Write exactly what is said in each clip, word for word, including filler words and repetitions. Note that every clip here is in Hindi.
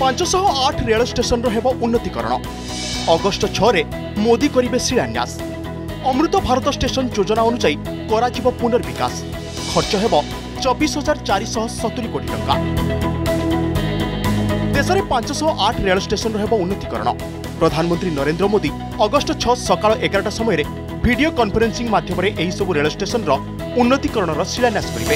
पांचश आठ रेल स्टेशन हेबो उन्नतीकरण। अगस्ट छह मोदी करिबे शिलान्यास। अमृत भारत स्टेशन योजना अनुसार कराजिबो पुनर्विकास। खर्च हेबो चौबीस हजार चार सौ सतुरी कोटी टंका। देश में पांचश आठ रेल स्टेशन हेबो उन्नतीकरण। प्रधानमंत्री नरेंद्र मोदी अगस्ट छह सकाळ एगारटा समय वीडियो कॉन्फ्रेंसिंग माध्यम एही सबु रेल स्टेशन उन्नतीकरण शिलान्यास करेंगे।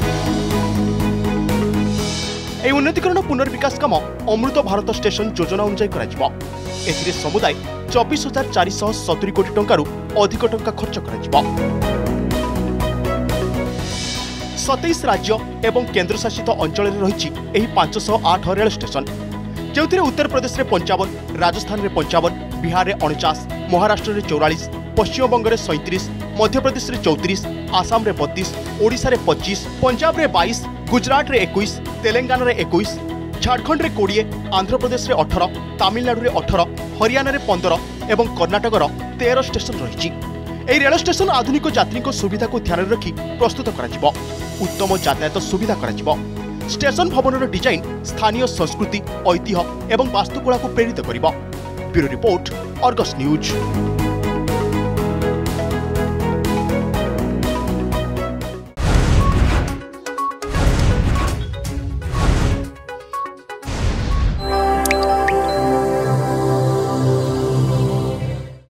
এই उन्नतीकरण पुनर्विकास काम अमृत भारत स्टेशन योजना अनुसार करा एथिरे समुदाय चौबीस हजार चार सौ सतुरी कोटी टंकारु अधिक टंका खर्च करा। सतैश राज्य एवं केन्द्रशासित अंचल रही पांचश आठ रेल स्टेशन, जो उत्तर प्रदेश में पंचावन, राजस्थान में पंचावन, बिहार में अणचाश, महाराष्ट्र में चौरालीस, पश्चिमबंग में सैंतीस, मध्यप्रदेश में चौतीस, आसाम में बत्तीस, ओडिशा में पच्चीस, पंजाब में बाईस, गुजरात में इक्कीस, तेलंगाना में इक्कीस, झारखंड में बीस, आंध्र प्रदेश में अठारह, तमिलनाडु में अठारह, हरियाणा में पंद्रह एवं कर्णाटक तेरह स्टेशन रही। এই রেল স্টেशन आधुनिक यात्री सुविधा को ध्यान रखी प्रस्तुत करा। उत्तम यातायात सुविधा करा। स्टेशन भवन डिजाइन स्थानीय संस्कृति, ऐतिह्य एवं वास्तुकला को प्रेरित करिबो। Bureau report, Argus news.